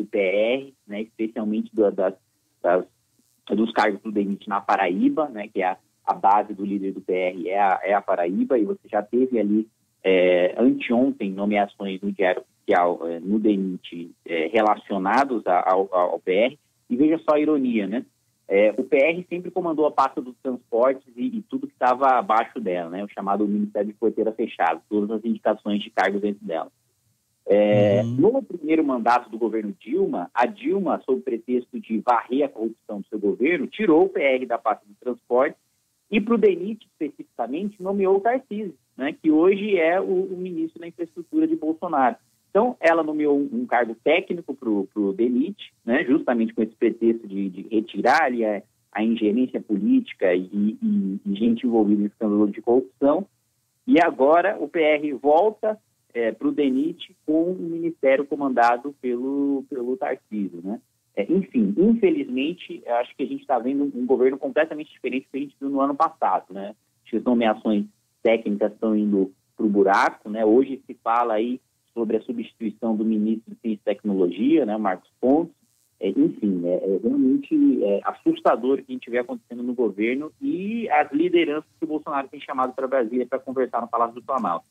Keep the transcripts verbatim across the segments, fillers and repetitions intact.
P R, né, especialmente do, das, das, dos cargos do DENIT na Paraíba, né, que é a, a base do líder do P R é a, é a Paraíba, e você já teve ali, é, anteontem, nomeações no Diário Oficial, é, no DENIT, é, relacionados a, ao, ao P R, e veja só a ironia, né? É, o P R sempre comandou a pasta dos transportes e, e tudo que estava abaixo dela, né? O chamado Ministério de Porteira Fechada, todas as indicações de cargos dentro dela. É, uhum. No primeiro mandato do governo Dilma, a Dilma, sob pretexto de varrer a corrupção do seu governo, tirou o P R da pasta do transporte e, para o DENIT especificamente, nomeou o Tarcísio, né? Que hoje é o, o ministro da Infraestrutura de Bolsonaro. Então, ela nomeou um, um cargo técnico para o DENIT, né, justamente com esse pretexto de, de retirar ali a, a ingerência política e, e, e gente envolvida em escândalo de corrupção. E agora o P R volta é, para o DENIT com o ministério comandado pelo, pelo Tarcísio, né? É, enfim, infelizmente, acho que a gente está vendo um governo completamente diferente do que a gente viu no ano passado, né? Acho que as nomeações técnicas estão indo para o buraco, né? Hoje se fala aí sobre a substituição do ministro de Ciência e Tecnologia, né, Marcos Pontes. É, enfim, é, é realmente é, assustador o que a gente vê acontecendo no governo e as lideranças que o Bolsonaro tem chamado para Brasília para conversar no Palácio do Planalto.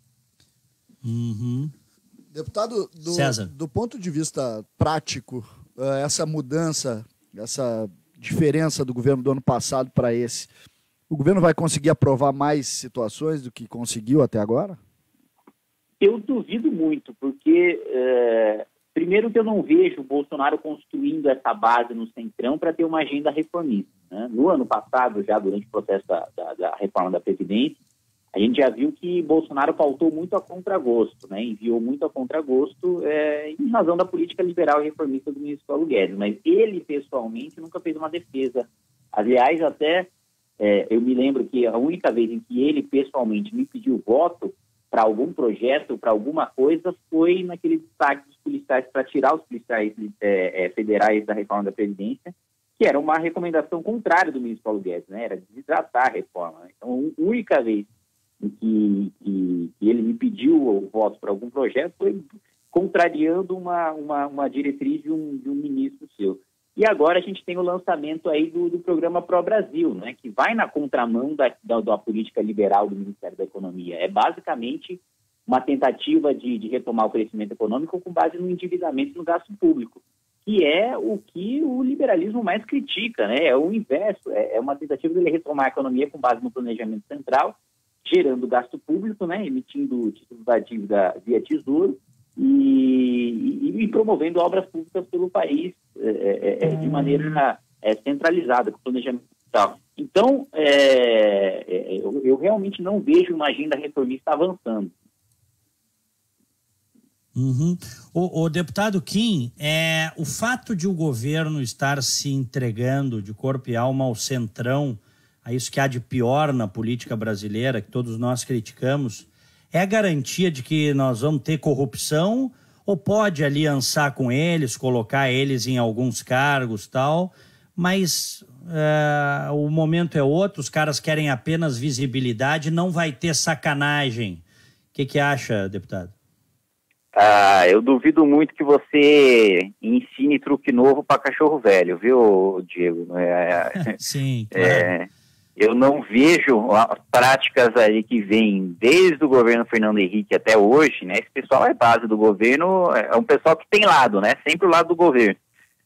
Uhum. Deputado, do, do ponto de vista prático, essa mudança, essa diferença do governo do ano passado para esse, o governo vai conseguir aprovar mais situações do que conseguiu até agora? Eu duvido muito, porque, é, primeiro que eu não vejo o Bolsonaro construindo essa base no Centrão para ter uma agenda reformista, né? No ano passado, já durante o processo da, da, da reforma da Previdência, a gente já viu que Bolsonaro pautou muito a contragosto, né? Enviou muito a contragosto é, em razão da política liberal e reformista do ministro Paulo Guedes, mas ele, pessoalmente, nunca fez uma defesa. Aliás, até é, eu me lembro que a única vez em que ele, pessoalmente, me pediu voto para algum projeto, para alguma coisa, foi naquele destaque dos policiais para tirar os policiais é, é, federais da reforma da Previdência, que era uma recomendação contrária do ministro Paulo Guedes, né? Era desidratar a reforma. Então, a única vez em que, que, que ele me pediu o voto para algum projeto foi contrariando uma, uma, uma diretriz de um, de um ministro seu. E agora a gente tem o lançamento aí do, do programa Pro Brasil, né, que vai na contramão da, da, da política liberal do Ministério da Economia. É basicamente uma tentativa de, de retomar o crescimento econômico com base no endividamento e no gasto público, que é o que o liberalismo mais critica, né? É o inverso, é, é uma tentativa de ele retomar a economia com base no planejamento central, gerando gasto público, né, emitindo títulos da dívida via tesouro, E, e, e promovendo obras públicas pelo país é, é, de maneira é, centralizada, com planejamento tal. Então, é, é, eu, eu realmente não vejo uma agenda reformista avançando. Uhum. O, o deputado Kim, é, o fato de o governo estar se entregando de corpo e alma ao centrão, a isso que há de pior na política brasileira, que todos nós criticamos, é a garantia de que nós vamos ter corrupção ou pode aliançar com eles, colocar eles em alguns cargos e tal, mas é, o momento é outro, os caras querem apenas visibilidade, não vai ter sacanagem. O que que acha, deputado? Ah, eu duvido muito que você ensine truque novo para cachorro velho, viu, Diego? É, Sim, claro. É... Eu não vejo as práticas aí que vêm desde o governo Fernando Henrique até hoje, né? Esse pessoal é base do governo, é um pessoal que tem lado, né? Sempre o lado do governo.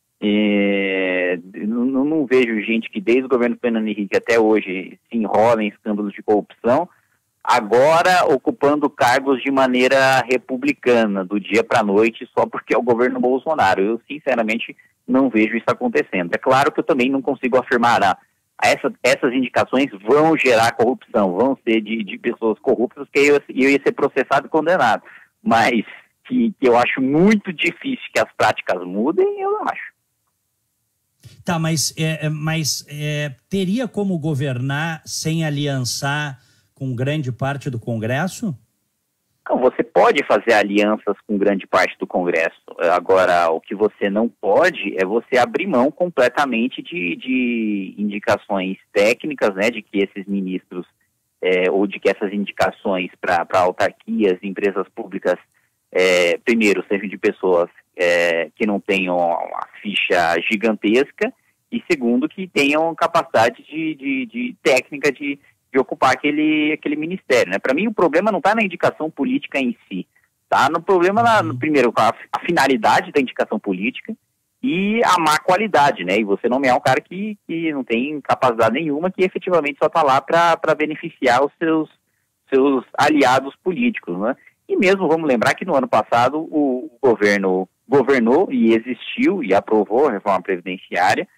E não, não vejo gente que desde o governo Fernando Henrique até hoje se enrola em escândalos de corrupção, agora ocupando cargos de maneira republicana, do dia para a noite, só porque é o governo Bolsonaro. Eu, sinceramente, não vejo isso acontecendo. É claro que eu também não consigo afirmar, ah, Essa, essas indicações vão gerar corrupção, vão ser de, de pessoas corruptas, que eu, eu ia ser processado e condenado. Mas que, que eu acho muito difícil que as práticas mudem, eu não acho. Tá, mas, é, mas é, teria como governar sem aliançar com grande parte do Congresso? Não, você pode fazer alianças com grande parte do Congresso. Agora, o que você não pode é você abrir mão completamente de, de indicações técnicas, né, de que esses ministros, é, ou de que essas indicações para autarquias, empresas públicas, é, primeiro, sejam de pessoas é, que não tenham uma ficha gigantesca, e segundo, que tenham capacidade de, de, de técnica de, de ocupar aquele, aquele ministério, né? Para mim, o problema não está na indicação política em si, tá no problema, na, no, primeiro, a, a finalidade da indicação política e a má qualidade, né? E você nomear um cara que, que não tem capacidade nenhuma, que efetivamente só está lá para beneficiar os seus, seus aliados políticos, né? E mesmo, vamos lembrar que no ano passado o governo governou e existiu e aprovou a reforma previdenciária,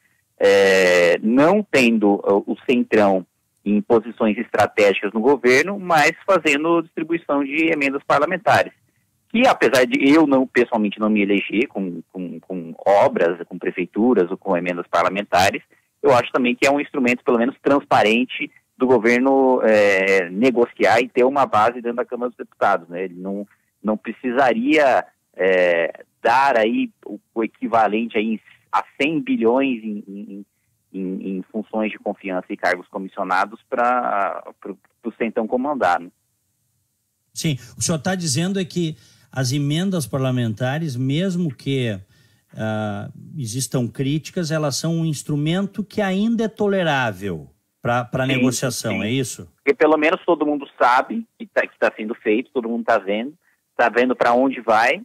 É, não tendo o Centrão em posições estratégicas no governo, mas fazendo distribuição de emendas parlamentares. Que apesar de eu não pessoalmente não me eleger com, com, com obras, com prefeituras ou com emendas parlamentares, eu acho também que é um instrumento pelo menos transparente do governo é, negociar e ter uma base dentro da Câmara dos Deputados, né? Ele não, não precisaria é, dar aí o, o equivalente aí em a cem bilhões em, em, em, em funções de confiança e cargos comissionados para o Centrão comandar, né? Sim, o senhor está dizendo é que as emendas parlamentares, mesmo que uh, existam críticas, elas são um instrumento que ainda é tolerável para a negociação, sim. É isso? Porque pelo menos todo mundo sabe que está que tá sendo feito, todo mundo está vendo, está vendo para onde vai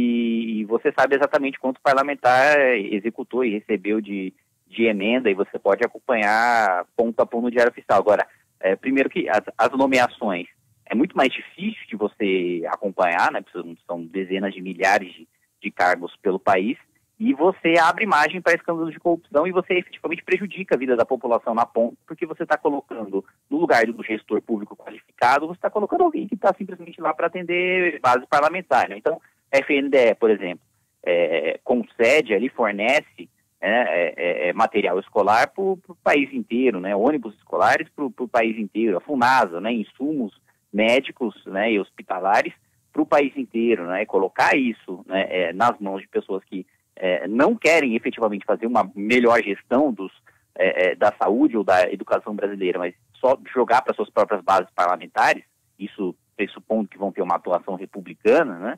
e você sabe exatamente quanto o parlamentar executou e recebeu de, de emenda e você pode acompanhar ponto a ponto no Diário Oficial. Agora, é, primeiro que as, as nomeações é muito mais difícil de você acompanhar, né? São dezenas de milhares de, de cargos pelo país e você abre margem para escândalos de corrupção e você efetivamente prejudica a vida da população na ponta, porque você está colocando, no lugar do gestor público qualificado, você está colocando alguém que está simplesmente lá para atender base parlamentar, né? Então, a F N D E, por exemplo, é, concede ali, fornece é, é, é, material escolar para o país inteiro, né? Ônibus escolares para o país inteiro, a FUNASA, né? Insumos médicos, né? E hospitalares para o país inteiro, né? E colocar isso, né? é, nas mãos de pessoas que É, não querem efetivamente fazer uma melhor gestão dos, é, é, da saúde ou da educação brasileira, mas só jogar para suas próprias bases parlamentares, isso pressupondo que vão ter uma atuação republicana, né,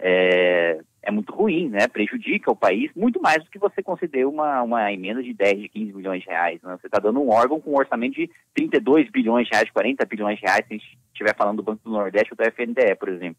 é, é muito ruim, né, prejudica o país muito mais do que você conceder uma, uma emenda de dez, de quinze bilhões de reais. Né? Você está dando um órgão com um orçamento de trinta e dois bilhões de reais, quarenta bilhões de reais, se a gente estiver falando do Banco do Nordeste ou da F N D E, por exemplo.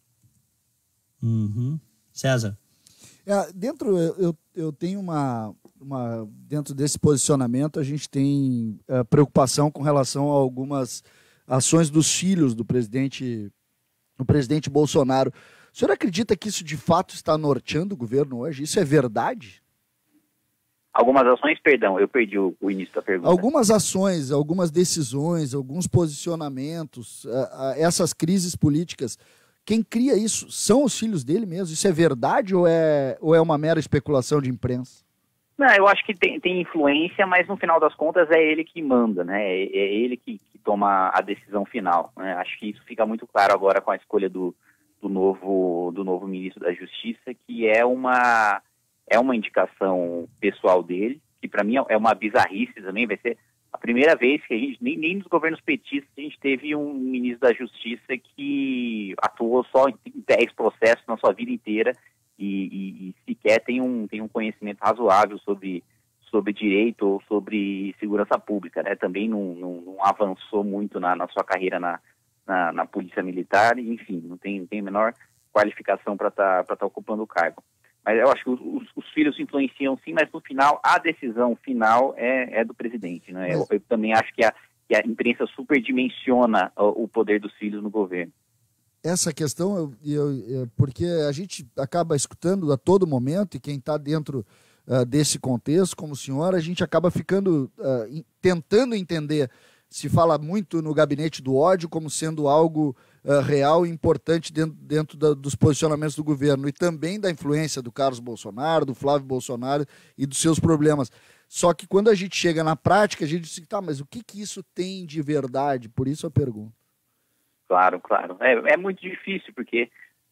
Uhum. César? É, dentro, eu, eu tenho uma, uma... Dentro desse posicionamento, a gente tem é, preocupação com relação a algumas ações dos filhos do presidente, do presidente Bolsonaro. O senhor acredita que isso de fato está norteando o governo hoje? Isso é verdade? Algumas ações, perdão, eu perdi o, o início da pergunta. Algumas ações, algumas decisões, alguns posicionamentos, é, essas crises políticas... Quem cria isso são os filhos dele mesmo? Isso é verdade ou é, ou é uma mera especulação de imprensa? Não, eu acho que tem, tem influência, mas no final das contas é ele que manda, né? É, é ele que, que toma a decisão final, né? Acho que isso fica muito claro agora com a escolha do, do, novo, do novo ministro da Justiça, que é uma, é uma indicação pessoal dele, que para mim é uma bizarrice também, vai ser a primeira vez que a gente, nem, nem nos governos petistas, a gente teve um ministro da Justiça que atuou só em dez processos na sua vida inteira e, e, e sequer tem um, tem um conhecimento razoável sobre, sobre direito ou sobre segurança pública, né? Também não, não, não avançou muito na, na sua carreira na, na, na Polícia Militar, enfim, não tem, não tem a menor qualificação para estar tá, para tá ocupando o cargo. Mas eu acho que os, os filhos influenciam sim, mas no final, a decisão final é, é do presidente, né? Eu, eu também acho que a, que a imprensa superdimensiona o, o poder dos filhos no governo. Essa questão, eu, eu, eu, porque a gente acaba escutando a todo momento, e quem está dentro uh, desse contexto, como o senhor, a gente acaba ficando, uh, tentando entender, se fala muito no gabinete do ódio como sendo algo uh, real e importante dentro, dentro da, dos posicionamentos do governo e também da influência do Carlos Bolsonaro, do Flávio Bolsonaro e dos seus problemas. Só que quando a gente chega na prática, a gente diz, tá, mas o que, que isso tem de verdade? Por isso a pergunta. Claro, claro. É, é muito difícil, porque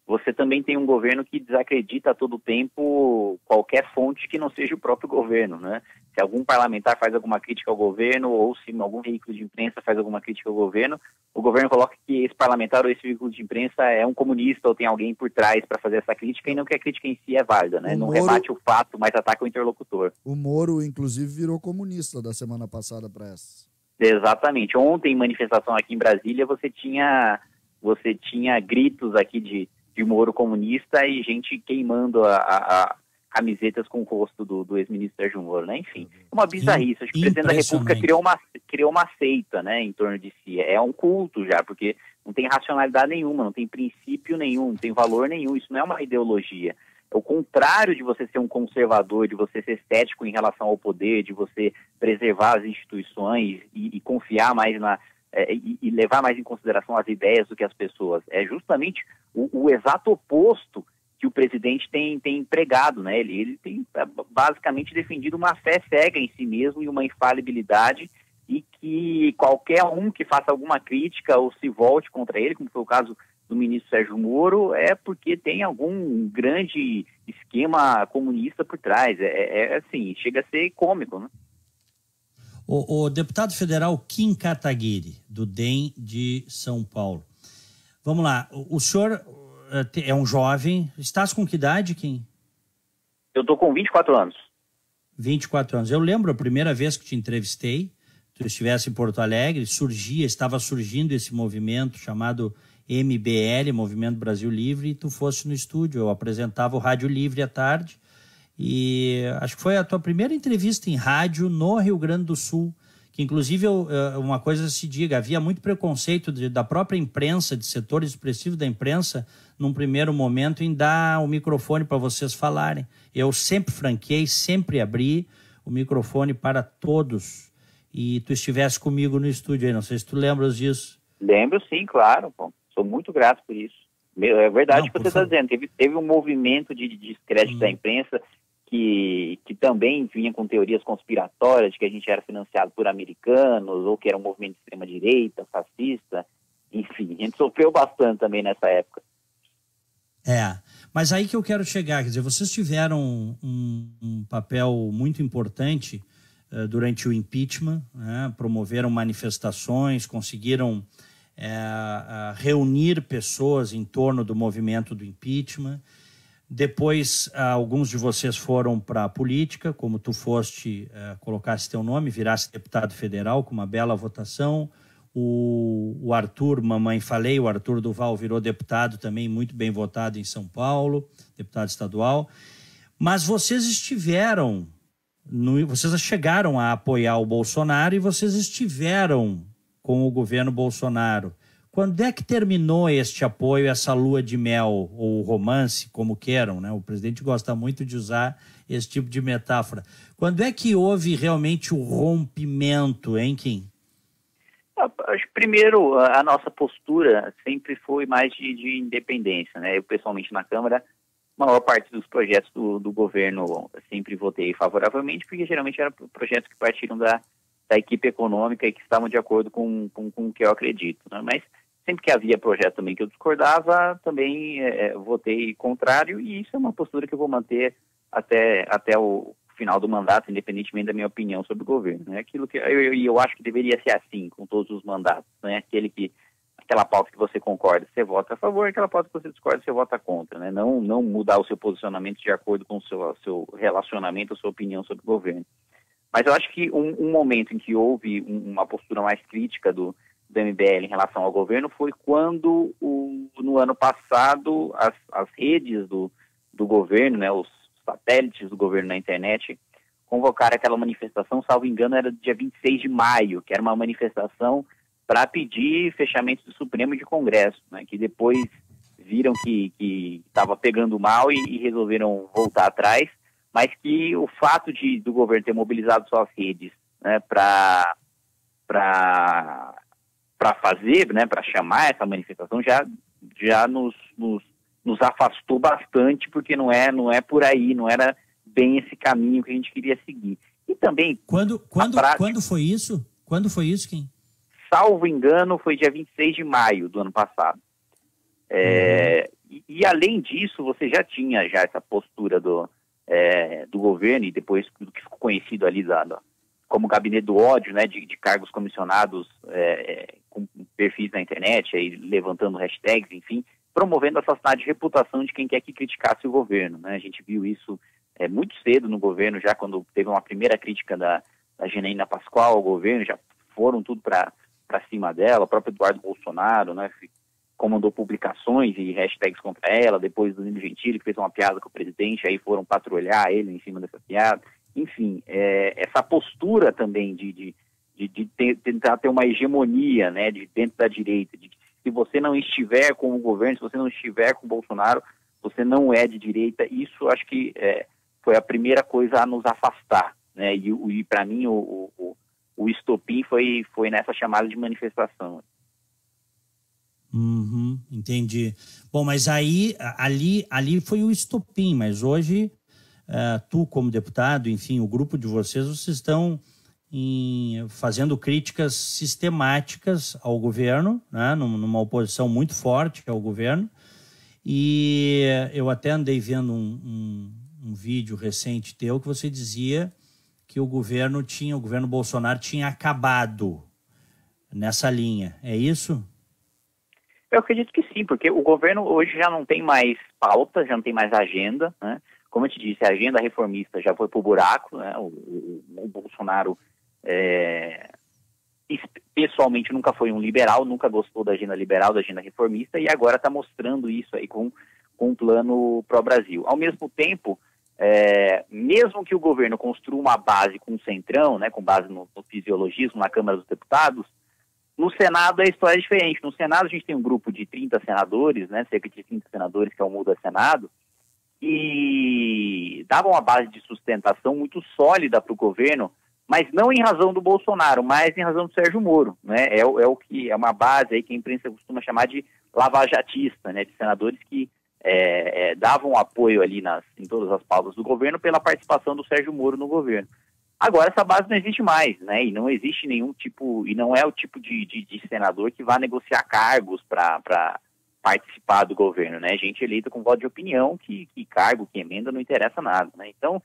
você também tem um governo que desacredita a todo tempo qualquer fonte que não seja o próprio governo, né? Se algum parlamentar faz alguma crítica ao governo ou se algum veículo de imprensa faz alguma crítica ao governo, o governo coloca que esse parlamentar ou esse veículo de imprensa é um comunista ou tem alguém por trás para fazer essa crítica e não que a crítica em si é válida, né? O não Moro, rebate o fato, mas ataca o interlocutor. O Moro, inclusive, virou comunista da semana passada para essa. Exatamente. Ontem, em manifestação aqui em Brasília, você tinha, você tinha gritos aqui de, de Moro comunista e gente queimando a, a, a camisetas com o rosto do, do ex-ministro Sérgio Moro, né? Enfim, é uma bizarrice. Acho que o presidente da República criou uma, criou uma seita, né, em torno de si. É um culto já, porque não tem racionalidade nenhuma, não tem princípio nenhum, não tem valor nenhum. Isso não é uma ideologia. É o contrário de você ser um conservador, de você ser cético em relação ao poder, de você preservar as instituições e, e confiar mais na... É, e, e levar mais em consideração as ideias do que as pessoas. É justamente o, o exato oposto que o presidente tem, tem empregado, né? Ele, ele tem basicamente defendido uma fé cega em si mesmo e uma infalibilidade, e que qualquer um que faça alguma crítica ou se volte contra ele, como foi o caso do ministro Sérgio Moro, é porque tem algum grande esquema comunista por trás. É, é assim, chega a ser cômico, né? O, o deputado federal Kim Kataguiri, do D E M de São Paulo. Vamos lá, o, o senhor é um jovem. Estás com que idade, Kim? Eu estou com vinte e quatro anos. vinte e quatro anos. Eu lembro a primeira vez que te entrevistei, tu estivesse em Porto Alegre, surgia, estava surgindo esse movimento chamado M B L, Movimento Brasil Livre, e tu fosse no estúdio. Eu apresentava o Rádio Livre à tarde, e acho que foi a tua primeira entrevista em rádio no Rio Grande do Sul, que inclusive eu, uma coisa se diga, havia muito preconceito de, da própria imprensa, de setores expressivos da imprensa, num primeiro momento, em dar o microfone para vocês falarem. Eu sempre franqueei, sempre abri o microfone para todos, e tu estivesse comigo no estúdio aí, não sei se tu lembras disso. Lembro sim, claro, pô. Sou muito grato por isso. É verdade o que você está dizendo, teve, teve um movimento de, de descrédito hum. da imprensa que, que também vinha com teorias conspiratórias de que a gente era financiado por americanos, ou que era um movimento de extrema-direita, fascista, enfim, a gente sofreu bastante também nessa época. É, mas aí que eu quero chegar, quer dizer, vocês tiveram um, um papel muito importante uh, durante o impeachment, né? Promoveram manifestações, conseguiram é, uh, reunir pessoas em torno do movimento do impeachment. Depois, uh, alguns de vocês foram para a política, como tu foste, uh, colocasse teu nome, virasse deputado federal com uma bela votação. O, o Arthur, mamãe falei, o Arthur Duval virou deputado também, muito bem votado em São Paulo, deputado estadual. Mas vocês estiveram, no, vocês chegaram a apoiar o Bolsonaro e vocês estiveram com o governo Bolsonaro. Quando é que terminou este apoio, essa lua de mel, ou romance, como queiram, né? O presidente gosta muito de usar esse tipo de metáfora. Quando é que houve realmente o rompimento, hein, Kim? Primeiro, a nossa postura sempre foi mais de, de independência, né? Eu, pessoalmente, na Câmara, a maior parte dos projetos do, do governo sempre votei favoravelmente, porque geralmente eram projetos que partiram da, da equipe econômica e que estavam de acordo com, com, com o que eu acredito, né? Mas sempre que havia projeto também que eu discordava, também é, votei contrário, e isso é uma postura que eu vou manter até, até o final do mandato, independentemente da minha opinião sobre o governo, né? Aquilo que eu, eu, eu acho que deveria ser assim com todos os mandatos, né? Aquele que, aquela pauta que você concorda, você vota a favor, aquela pauta que você discorda, você vota contra, né? Não, não mudar o seu posicionamento de acordo com o seu, seu relacionamento, a sua opinião sobre o governo. Mas eu acho que um, um momento em que houve um, uma postura mais crítica do, do M B L em relação ao governo foi quando, o, no ano passado, as, as redes do, do governo, né, os satélites do governo na internet, convocaram aquela manifestação, salvo engano, era dia vinte e seis de maio, que era uma manifestação para pedir fechamento do Supremo e de Congresso, né, que depois viram que estava pegando mal e, e resolveram voltar atrás, mas que o fato de, do governo ter mobilizado suas redes, né, para para fazer, né, para chamar essa manifestação, já, já nos, nos nos afastou bastante, porque não é, não é por aí, não era bem esse caminho que a gente queria seguir. E também... Quando, quando, prática, quando foi isso? Quando foi isso, Kim? Salvo engano, foi dia vinte e seis de maio do ano passado. É, uhum. e, e além disso, você já tinha já essa postura do, é, do governo, e depois do que ficou conhecido ali da, da, como gabinete do ódio, né, de, de cargos comissionados é, com perfis na internet, aí, levantando hashtags, enfim, promovendo assassinato de reputação de quem quer que criticasse o governo, né? A gente viu isso é, muito cedo no governo, já quando teve uma primeira crítica da, da Janaína Pascoal ao governo, já foram tudo para cima dela. O próprio Eduardo Bolsonaro, né, comandou publicações e hashtags contra ela, depois do Danilo Gentili, que fez uma piada com o presidente, aí foram patrulhar ele em cima dessa piada. Enfim, é, essa postura também de, de, de, de ter, tentar ter uma hegemonia, né, de dentro da direita, de que se você não estiver com o governo, se você não estiver com o Bolsonaro, você não é de direita. Isso acho que é, foi a primeira coisa a nos afastar, né? E, e para mim o, o, o estopim foi, foi nessa chamada de manifestação. Uhum, entendi. Bom, mas aí ali, ali foi o estopim, mas hoje uh, tu como deputado, enfim, o grupo de vocês, vocês estão em, fazendo críticas sistemáticas ao governo, né, numa oposição muito forte ao governo, e eu até andei vendo um, um, um vídeo recente teu que você dizia que o governo tinha, o governo Bolsonaro tinha acabado nessa linha, é isso? Eu acredito que sim, porque o governo hoje já não tem mais pauta, já não tem mais agenda, né? Como eu te disse, a agenda reformista já foi pro buraco, né? O, o, o Bolsonaro é, pessoalmente nunca foi um liberal, nunca gostou da agenda liberal, da agenda reformista, e agora está mostrando isso aí com, com um plano pró-Brasil. Ao mesmo tempo, é, mesmo que o governo construa uma base com o centrão, né, com base no, no fisiologismo na Câmara dos Deputados, no Senado a história é diferente. No Senado a gente tem um grupo de trinta senadores, né, cerca de trinta senadores, que é o Muda Senado, e dava uma base de sustentação muito sólida para o governo, mas não em razão do Bolsonaro, mas em razão do Sérgio Moro, né? É, é o que é uma base aí que a imprensa costuma chamar de lavajatista, né? De senadores que é, é, davam apoio ali nas, em todas as pautas do governo pela participação do Sérgio Moro no governo. Agora essa base não existe mais, né? E não existe nenhum tipo, e não é o tipo de, de, de senador que vai negociar cargos para participar do governo, né? Gente eleita com voto de opinião, que, que cargo, que emenda, não interessa nada, né? Então,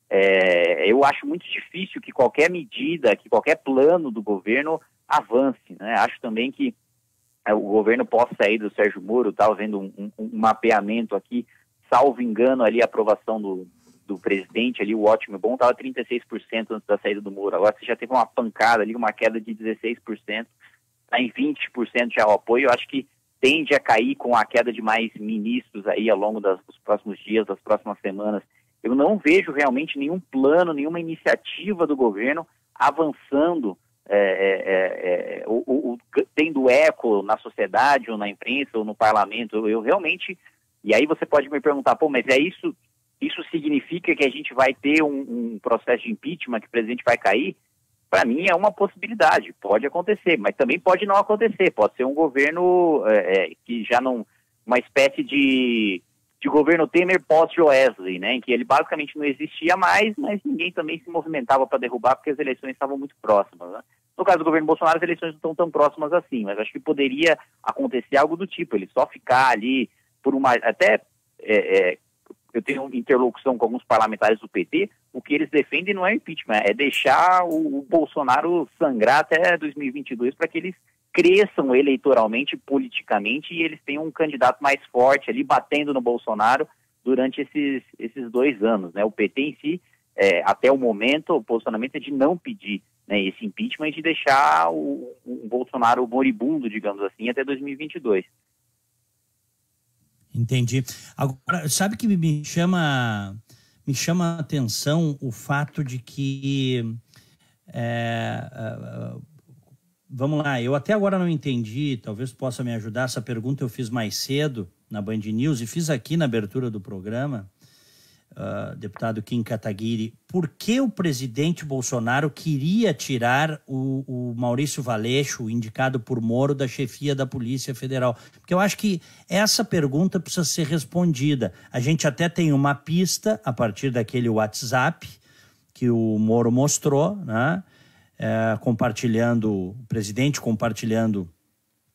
é, eu acho muito difícil que qualquer medida, que qualquer plano do governo avance, né? Acho também que é, o governo possa sair do Sérgio Moro, estava vendo um, um, um mapeamento aqui, salvo engano ali a aprovação do, do presidente ali, o ótimo e bom, estava trinta e seis por cento antes da saída do Moro. Agora você já teve uma pancada ali, uma queda de dezesseis por cento, está em vinte por cento já o apoio. Eu acho que tende a cair com a queda de mais ministros aí ao longo das, dos próximos dias, das próximas semanas. Eu não vejo realmente nenhum plano, nenhuma iniciativa do governo avançando, é, é, é, ou, ou, tendo eco na sociedade, ou na imprensa, ou no parlamento. Eu, eu realmente... E aí você pode me perguntar, pô, mas é isso, isso significa que a gente vai ter um, um processo de impeachment, que o presidente vai cair? Para mim é uma possibilidade, pode acontecer, mas também pode não acontecer. Pode ser um governo é, que já não... Uma espécie de... de governo Temer pós-Joesley, né, em que ele basicamente não existia mais, mas ninguém também se movimentava para derrubar porque as eleições estavam muito próximas, né? No caso do governo Bolsonaro, as eleições não estão tão próximas assim, mas acho que poderia acontecer algo do tipo, ele só ficar ali por uma... Até é, é, eu tenho interlocução com alguns parlamentares do P T, o que eles defendem não é impeachment, é deixar o, o Bolsonaro sangrar até dois mil e vinte e dois para que eles cresçam eleitoralmente, politicamente, e eles tenham um candidato mais forte ali, batendo no Bolsonaro durante esses, esses dois anos, né? O P T em si, é, até o momento, o posicionamento é de não pedir, né, esse impeachment e de deixar o, o Bolsonaro moribundo, digamos assim, até dois mil e vinte e dois. Entendi. Agora, sabe que me chama, me chama a atenção o fato de que... É, uh, Vamos lá, eu até agora não entendi, talvez possa me ajudar, essa pergunta eu fiz mais cedo na Band News e fiz aqui na abertura do programa, uh, deputado Kim Kataguiri, por que o presidente Bolsonaro queria tirar o, o Maurício Valeixo, indicado por Moro, da chefia da Polícia Federal? Porque eu acho que essa pergunta precisa ser respondida. A gente até tem uma pista a partir daquele WhatsApp que o Moro mostrou, né? É, compartilhando, o presidente compartilhando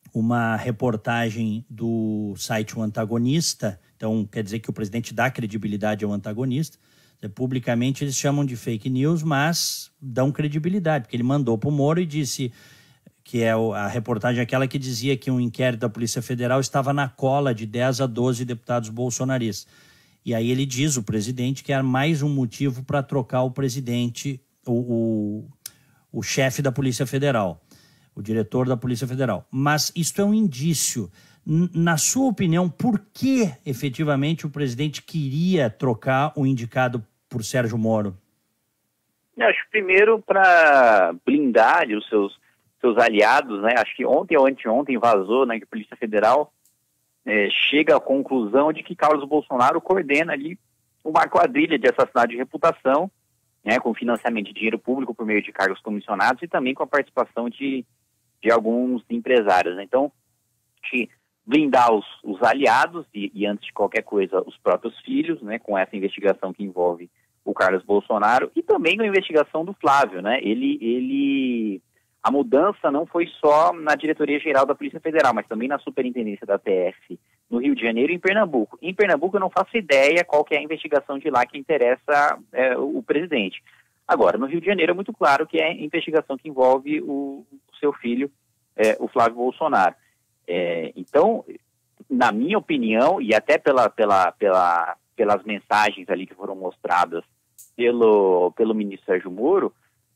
uma reportagem do site O Antagonista, então quer dizer que o presidente dá credibilidade ao antagonista. Publicamente eles chamam de fake news, mas dão credibilidade, porque ele mandou para o Moro e disse que é a reportagem aquela que dizia que um inquérito da Polícia Federal estava na cola de dez a doze deputados bolsonaristas. E aí ele diz, o presidente, que era mais um motivo para trocar o presidente, o, o, o chefe da Polícia Federal, o diretor da Polícia Federal. Mas isto é um indício. Na sua opinião, por que efetivamente o presidente queria trocar o indicado por Sérgio Moro? Eu acho primeiro para blindar os seus, seus aliados, né? Acho que ontem ou anteontem vazou, né, que a Polícia Federal é, chega à conclusão de que Carlos Bolsonaro coordena ali uma quadrilha de assassinato de reputação, né, com financiamento de dinheiro público por meio de cargos comissionados e também com a participação de, de alguns empresários, né? Então, que blindar os, os aliados e, e, antes de qualquer coisa, os próprios filhos, né, com essa investigação que envolve o Carlos Bolsonaro e também com a investigação do Flávio, né? Ele, ele, a mudança não foi só na Diretoria-Geral da Polícia Federal, mas também na Superintendência da P F no Rio de Janeiro e em Pernambuco. Em Pernambuco eu não faço ideia qual que é a investigação de lá que interessa é, o presidente. Agora, no Rio de Janeiro é muito claro que é a investigação que envolve o, o seu filho, é, o Flávio Bolsonaro. É, então, na minha opinião, e até pela, pela, pela, pelas mensagens ali que foram mostradas pelo, pelo ministro Sérgio Moro,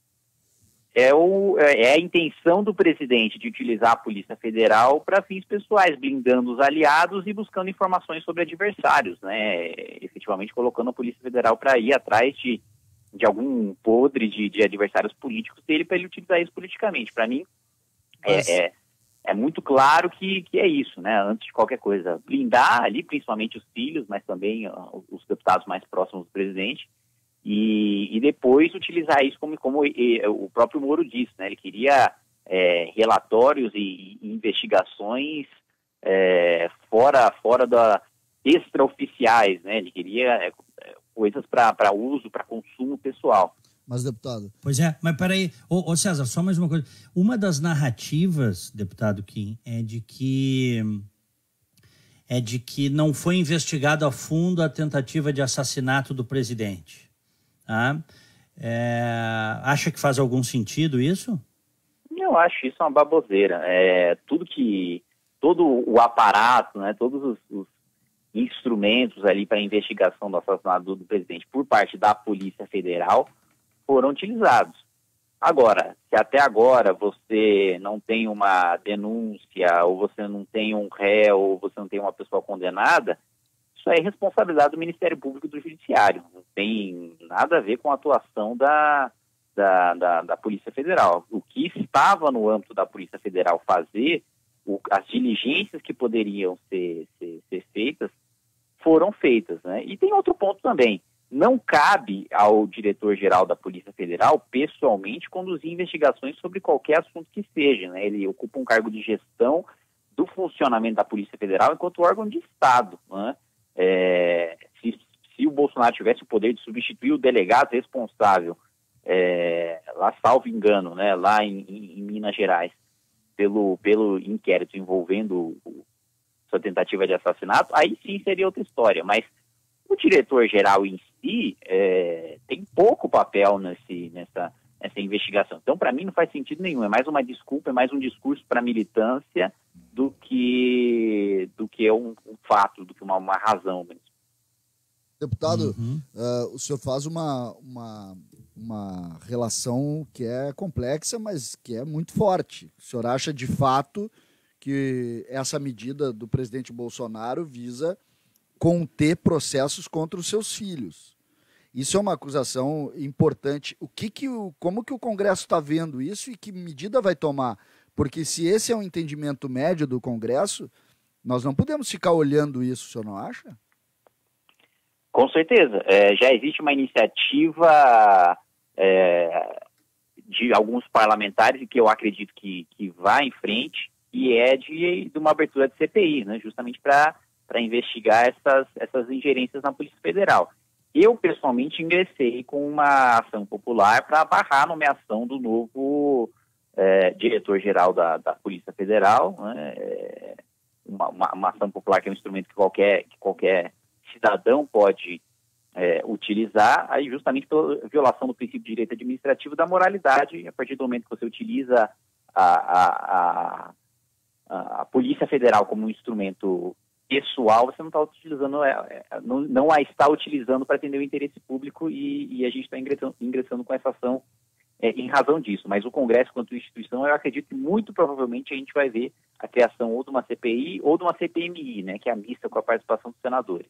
é, o, é a intenção do presidente de utilizar a Polícia Federal para fins pessoais, blindando os aliados e buscando informações sobre adversários, né? Efetivamente colocando a Polícia Federal para ir atrás de, de algum podre de, de adversários políticos dele para ele utilizar isso politicamente. Para mim, Mas... é... é É muito claro que, que é isso, né? Antes de qualquer coisa, blindar ali, principalmente os filhos, mas também uh, os deputados mais próximos do presidente, e, e depois utilizar isso como, como e, e, o próprio Moro disse, né? Ele queria é, relatórios e, e investigações é, fora, fora da extraoficiais, né? Ele queria é, coisas para uso, para consumo pessoal. Mas, deputado... Pois é, mas peraí, ô, ô César, só mais uma coisa. Uma das narrativas, deputado Kim, é de que é de que não foi investigado a fundo a tentativa de assassinato do presidente. Tá? É, acha que faz algum sentido isso? Eu acho isso uma baboseira. É, tudo que, todo o aparato, né, todos os, os instrumentos ali para a investigação do assassinato do, do presidente por parte da Polícia Federal foram utilizados. Agora, se até agora você não tem uma denúncia, ou você não tem um réu, ou você não tem uma pessoa condenada, isso é responsabilidade do Ministério Público e do Judiciário. Não tem nada a ver com a atuação da, da, da, da Polícia Federal. O que estava no âmbito da Polícia Federal fazer, o, as diligências que poderiam ser, ser, ser feitas, foram feitas, né? E tem outro ponto também. Não cabe ao diretor-geral da Polícia Federal, pessoalmente, conduzir investigações sobre qualquer assunto que seja, né? Ele ocupa um cargo de gestão do funcionamento da Polícia Federal enquanto órgão de Estado, né? É, se, se o Bolsonaro tivesse o poder de substituir o delegado responsável, é, lá, salvo engano, né, lá em, em, em Minas Gerais, pelo, pelo inquérito envolvendo o, sua tentativa de assassinato, aí sim seria outra história, mas o diretor-geral em si é, tem pouco papel nesse, nessa, nessa investigação. Então, para mim, não faz sentido nenhum. É mais uma desculpa, é mais um discurso para a militância do que, do que um, um fato, do que uma, uma razão mesmo. Deputado, uhum. uh, o senhor faz uma, uma, uma relação que é complexa, mas que é muito forte. O senhor acha, de fato, que essa medida do presidente Bolsonaro visa conter processos contra os seus filhos? Isso é uma acusação importante. O que que o, como que o Congresso está vendo isso e que medida vai tomar? Porque se esse é um entendimento médio do Congresso, nós não podemos ficar olhando isso, o senhor não acha? Com certeza. É, já existe uma iniciativa é, de alguns parlamentares e que eu acredito que, que vai em frente, e é de, de uma abertura de C P I, né, justamente para para investigar essas, essas ingerências na Polícia Federal. Eu, pessoalmente, ingressei com uma ação popular para barrar a nomeação do novo, é, diretor-geral da, da Polícia Federal, né, é, uma, uma, uma ação popular que é um instrumento que qualquer, que qualquer cidadão pode é, utilizar, aí justamente pela violação do princípio de direito administrativo da moralidade. A partir do momento que você utiliza a, a, a, a Polícia Federal como um instrumento pessoal, você não está utilizando, é, é, não, não a está utilizando para atender o interesse público, e, e a gente está ingressando, ingressando com essa ação é, em razão disso. Mas o Congresso, quanto instituição, eu acredito que muito provavelmente a gente vai ver a criação ou de uma C P I ou de uma C P M I, né, que é a mista com a participação dos senadores.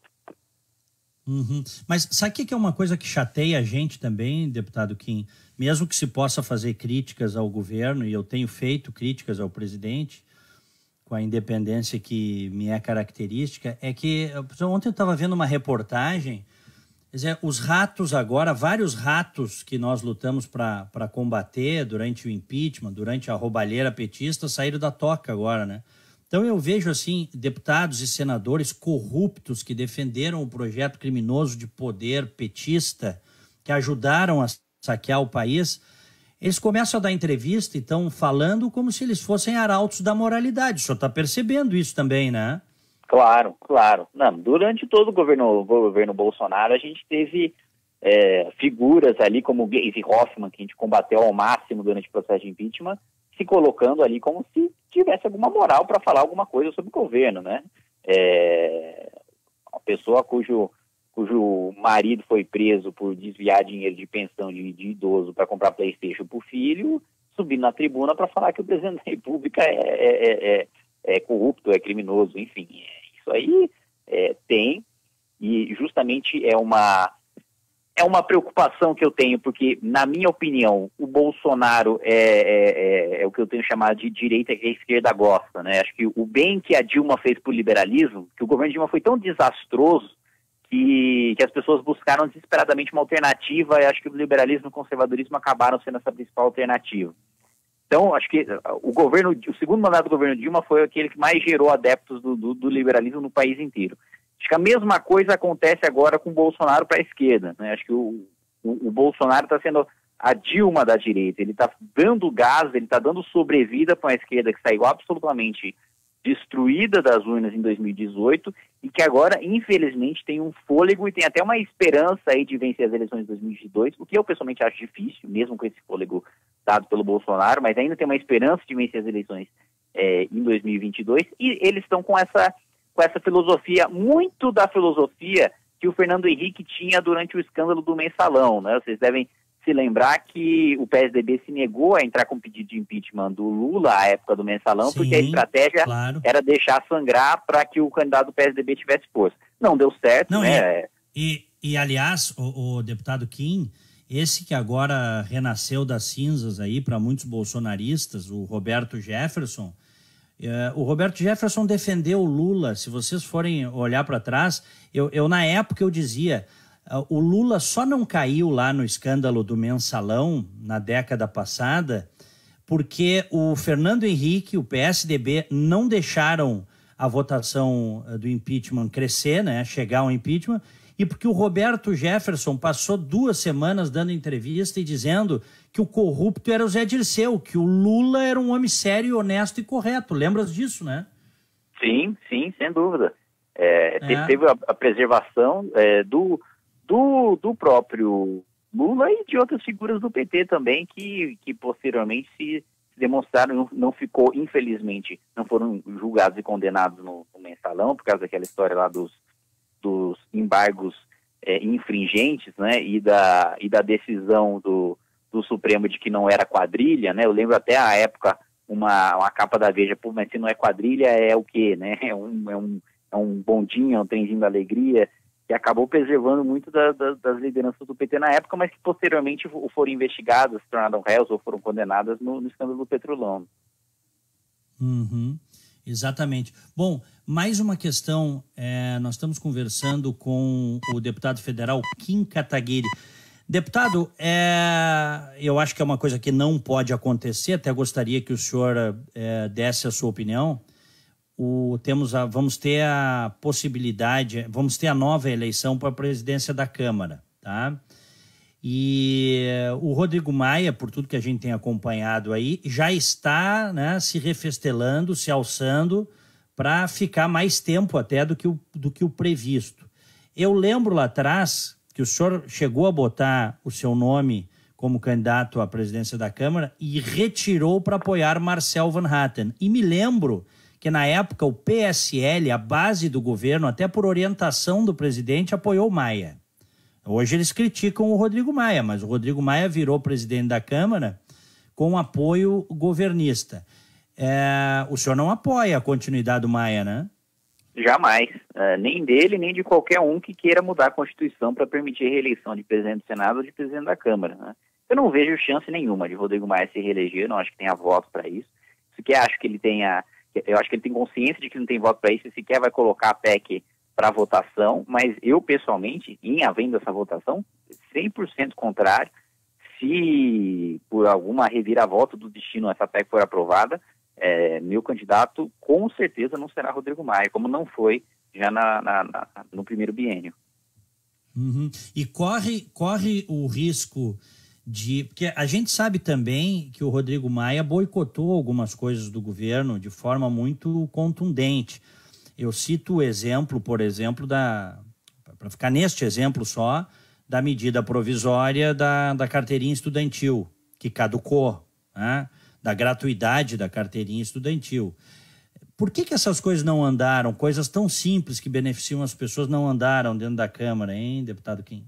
Uhum. Mas sabe o que é uma coisa que chateia a gente também, deputado Kim? Mesmo que se possa fazer críticas ao governo, e eu tenho feito críticas ao presidente, com a independência que me é característica, é que ontem eu estava vendo uma reportagem, quer dizer, os ratos agora, vários ratos que nós lutamos para combater durante o impeachment, durante a roubalheira petista, saíram da toca agora, né? Então eu vejo, assim, deputados e senadores corruptos que defenderam o projeto criminoso de poder petista, que ajudaram a saquear o país, eles começam a dar entrevista e estão falando como se eles fossem arautos da moralidade. O senhor está percebendo isso também, né? Claro, claro. Não, durante todo o governo, o governo Bolsonaro, a gente teve é, figuras ali como Gleisi Hoffmann, que a gente combateu ao máximo durante o processo de impeachment, se colocando ali como se tivesse alguma moral para falar alguma coisa sobre o governo, né? É, uma pessoa cujo, cujo marido foi preso por desviar dinheiro de pensão de, de idoso para comprar PlayStation para o filho, subindo na tribuna para falar que o presidente da República é, é, é, é corrupto, é criminoso, enfim. Isso aí é, tem, e justamente é uma... É uma preocupação que eu tenho, porque, na minha opinião, o Bolsonaro é, é, é o que eu tenho chamado de direita que a esquerda gosta, né? Acho que o bem que a Dilma fez para o liberalismo, que o governo Dilma foi tão desastroso que, que as pessoas buscaram desesperadamente uma alternativa, e acho que o liberalismo e o conservadorismo acabaram sendo essa principal alternativa. Então, acho que o governo, o segundo mandato do governo Dilma foi aquele que mais gerou adeptos do, do, do liberalismo no país inteiro. Acho que a mesma coisa acontece agora com o Bolsonaro para a esquerda, né? Acho que o, o, o Bolsonaro está sendo a Dilma da direita, ele está dando gás, ele está dando sobrevida para uma esquerda que saiu absolutamente destruída das urnas em dois mil e dezoito e que agora, infelizmente, tem um fôlego e tem até uma esperança aí de vencer as eleições de dois mil e vinte e dois, o que eu pessoalmente acho difícil, mesmo com esse fôlego dado pelo Bolsonaro, mas ainda tem uma esperança de vencer as eleições é, em dois mil e vinte e dois, e eles estão com essa... com essa filosofia, muito da filosofia que o Fernando Henrique tinha durante o escândalo do Mensalão, né? Vocês devem se lembrar que o P S D B se negou a entrar com pedido de impeachment do Lula à época do Mensalão, sim, porque a estratégia claro. era deixar sangrar para que o candidato do P S D B tivesse força. Não deu certo, Não, né? E, e, e aliás, o, o deputado Kim, esse que agora renasceu das cinzas aí para muitos bolsonaristas, o Roberto Jefferson, Uh, o Roberto Jefferson defendeu o Lula. Se vocês forem olhar para trás, eu, eu na época eu dizia, uh, o Lula só não caiu lá no escândalo do Mensalão na década passada porque o Fernando Henrique, o P S D B não deixaram a votação uh, do impeachment crescer, né, chegar ao impeachment, e porque o Roberto Jefferson passou duas semanas dando entrevista e dizendo que o corrupto era o Zé Dirceu, que o Lula era um homem sério, honesto e correto. Lembras disso, né? Sim, sim, sem dúvida. É, é. Teve a, a preservação é, do, do, do próprio Lula e de outras figuras do P T também, que, que posteriormente se demonstraram, não, não ficou, infelizmente, não foram julgados e condenados no, no Mensalão, por causa daquela história lá dos dos embargos é, infringentes, né, e da, e da decisão do, do Supremo de que não era quadrilha, né? Eu lembro até a época uma, uma capa da Veja, pô, mas se não é quadrilha é o quê, né? É um, é um, é um bondinho, é um trenzinho da alegria, que acabou preservando muito da, da, das lideranças do P T na época, mas que posteriormente foram investigadas, se tornaram réus ou foram condenadas no, no escândalo do Petrolão. Uhum. Exatamente. Bom, mais uma questão, é, nós estamos conversando com o deputado federal Kim Kataguiri. Deputado, é, eu acho que é uma coisa que não pode acontecer, até gostaria que o senhor é, desse a sua opinião. O, temos a, vamos ter a possibilidade, vamos ter a nova eleição para a presidência da Câmara, tá? E o Rodrigo Maia, por tudo que a gente tem acompanhado aí, já está, né, se refestelando, se alçando para ficar mais tempo até do que, o, do que o previsto. Eu lembro lá atrás que o senhor chegou a botar o seu nome como candidato à presidência da Câmara e retirou para apoiar Marcel Van Hatten. E me lembro que na época o P S L, a base do governo, até por orientação do presidente, apoiou Maia. Hoje eles criticam o Rodrigo Maia, mas o Rodrigo Maia virou presidente da Câmara com apoio governista. É, o senhor não apoia a continuidade do Maia, né? Jamais. Uh, nem dele, nem de qualquer um que queira mudar a Constituição para permitir a reeleição de presidente do Senado ou de presidente da Câmara, né? Eu não vejo chance nenhuma de Rodrigo Maia se reeleger, não acho que tenha voto para isso. Sequer acho que ele tenha... Eu acho que ele tem consciência de que não tem voto para isso e sequer vai colocar a P E C para votação, mas eu, pessoalmente, em havendo essa votação, cem por cento contrário. Se por alguma reviravolta do destino essa P E C for aprovada, é, meu candidato com certeza não será Rodrigo Maia, como não foi já na, na, na, no primeiro biênio. Uhum. E corre, corre o risco de... Porque a gente sabe também que o Rodrigo Maia boicotou algumas coisas do governo de forma muito contundente. Eu cito o exemplo, por exemplo, da... para ficar neste exemplo só, da medida provisória da, da carteirinha estudantil, que caducou, né? Da gratuidade da carteirinha estudantil. Por que que essas coisas não andaram? Coisas tão simples que beneficiam as pessoas não andaram dentro da Câmara, hein, deputado Kim?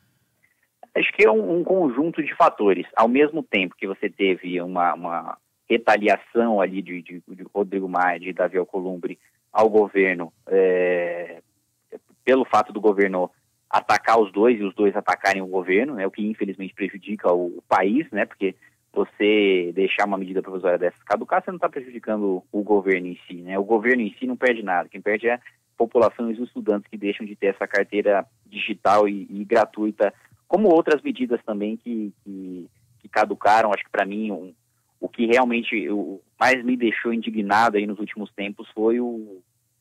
Acho que é um, um conjunto de fatores. Ao mesmo tempo que você teve uma, uma retaliação ali de, de, de Rodrigo Maia, de Davi Alcolumbre ao governo, é, pelo fato do governo atacar os dois e os dois atacarem o governo, né, o que infelizmente prejudica o, o país, né, porque você deixar uma medida provisória dessas caducar, você não está prejudicando o governo em si, né? O governo em si não perde nada, quem perde é a população e os estudantes que deixam de ter essa carteira digital e, e gratuita, como outras medidas também que, que, que caducaram. Acho que para mim um, o que realmente o, mais me deixou indignado aí nos últimos tempos foi o,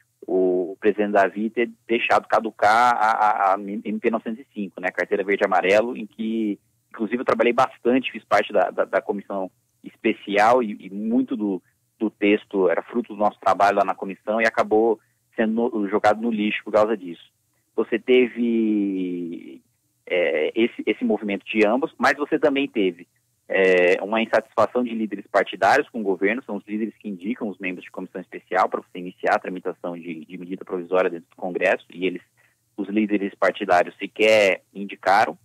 o presidente Davi ter deixado caducar a, a, a M P novecentos e cinco, né? A carteira verde e amarelo, em que inclusive eu trabalhei bastante, fiz parte da, da, da comissão especial e, e muito do, do texto era fruto do nosso trabalho lá na comissão e acabou sendo no, jogado no lixo por causa disso. Você teve é, esse, esse movimento de ambos, mas você também teve é, uma insatisfação de líderes partidários com o governo, são os líderes que indicam os membros de comissão especial para você iniciar a tramitação de, de medida provisória dentro do Congresso, e eles, os líderes partidários sequer indicaram.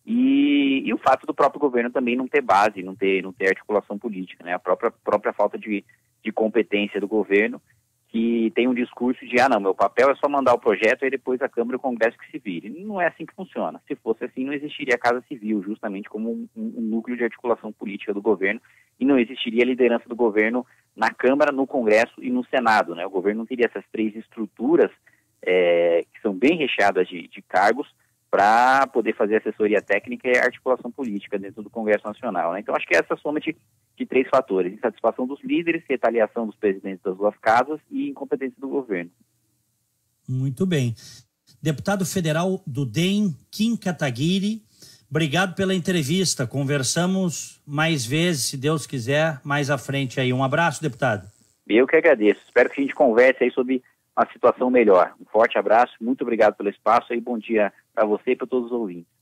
E, e o fato do próprio governo também não ter base, não ter, não ter articulação política, né? A própria, própria falta de, de competência do governo, que tem um discurso de, ah não, meu papel é só mandar o projeto e depois a Câmara e o Congresso que se vire. Não é assim que funciona. Se fosse assim, não existiria a Casa Civil, justamente como um, um núcleo de articulação política do governo, e não existiria a liderança do governo na Câmara, no Congresso e no Senado, né? O governo não teria essas três estruturas, é, que são bem recheadas de, de cargos, para poder fazer assessoria técnica e articulação política dentro do Congresso Nacional, né? Então, acho que é essa soma de, de três fatores: insatisfação dos líderes, retaliação dos presidentes das duas casas e incompetência do governo. Muito bem. Deputado federal do D E M, Kim Kataguiri, obrigado pela entrevista. Conversamos mais vezes, se Deus quiser, mais à frente aí. Um abraço, deputado. Eu que agradeço. Espero que a gente converse aí sobre uma situação melhor. Um forte abraço, muito obrigado pelo espaço e bom dia para você e para todos os ouvintes.